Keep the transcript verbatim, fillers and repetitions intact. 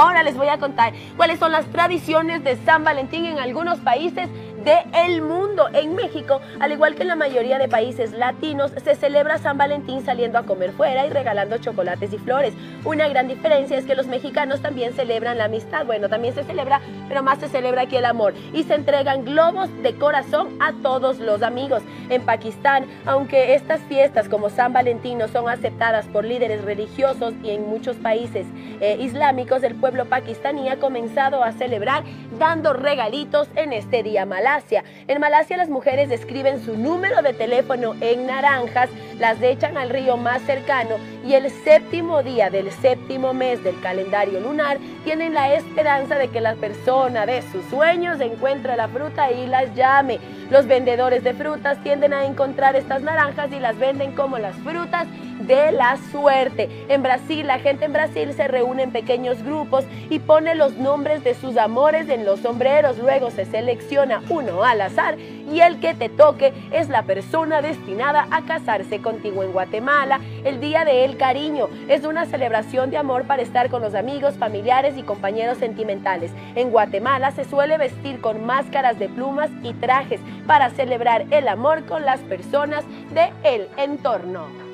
Ahora les voy a contar cuáles son las tradiciones de San Valentín en algunos países del mundo. En México, al igual que en la mayoría de países latinos, se celebra San Valentín saliendo a comer fuera y regalando chocolates y flores. Una gran diferencia es que los mexicanos también celebran la amistad. Bueno, también se celebra, pero más se celebra aquí el amor. Y se entregan globos de corazón a todos los amigos. En Pakistán, aunque estas fiestas como San Valentín no son aceptadas por líderes religiosos y en muchos países eh, islámicos, el pueblo pakistaní ha comenzado a celebrar dando regalitos en este día. Malasia. En Malasia las mujeres escriben su número de teléfono en naranjas, las echan al río más cercano y el séptimo día del séptimo mes del calendario lunar tienen la esperanza de que la persona de sus sueños encuentre la fruta y las llame. Los vendedores de frutas tienden a encontrar estas naranjas y las venden como las frutas de la suerte. En Brasil, la gente en Brasil se reúne en pequeños grupos y pone los nombres de sus amores en los sombreros. Luego se selecciona uno al azar y el que te toque es la persona destinada a casarse contigo. En Guatemala, el Día del Cariño es una celebración de amor para estar con los amigos, familiares y compañeros sentimentales. En Guatemala se suele vestir con máscaras de plumas y trajes para celebrar el amor con las personas del entorno.